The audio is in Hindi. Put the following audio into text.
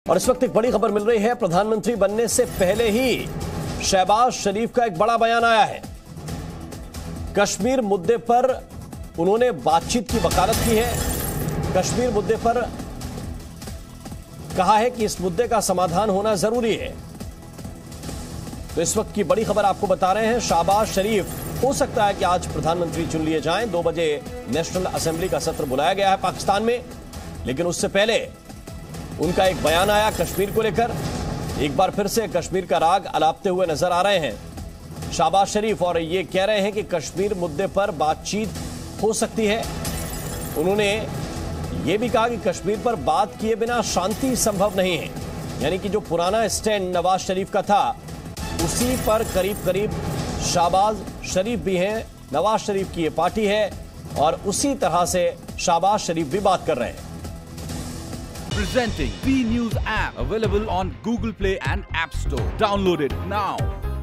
और इस वक्त एक बड़ी खबर मिल रही है। प्रधानमंत्री बनने से पहले ही शहबाज शरीफ का एक बड़ा बयान आया है। कश्मीर मुद्दे पर उन्होंने बातचीत की वकालत की है। कश्मीर मुद्दे पर कहा है कि इस मुद्दे का समाधान होना जरूरी है। तो इस वक्त की बड़ी खबर आपको बता रहे हैं। शहबाज शरीफ हो सकता है कि आज प्रधानमंत्री चुन लिए जाएं। 2 बजे नेशनल असेंबली का सत्र बुलाया गया है पाकिस्तान में, लेकिन उससे पहले उनका एक बयान आया कश्मीर को लेकर। एक बार फिर से कश्मीर का राग अलापते हुए नजर आ रहे हैं शहबाज शरीफ, और ये कह रहे हैं कि कश्मीर मुद्दे पर बातचीत हो सकती है। उन्होंने ये भी कहा कि कश्मीर पर बात किए बिना शांति संभव नहीं है। यानी कि जो पुराना स्टैंड नवाज शरीफ का था, उसी पर करीब करीब शहबाज शरीफ भी हैं। नवाज शरीफ की ये पार्टी है और उसी तरह से शहबाज शरीफ भी बात कर रहे हैं। Presenting B News app, available on Google Play and App Store. Download it now.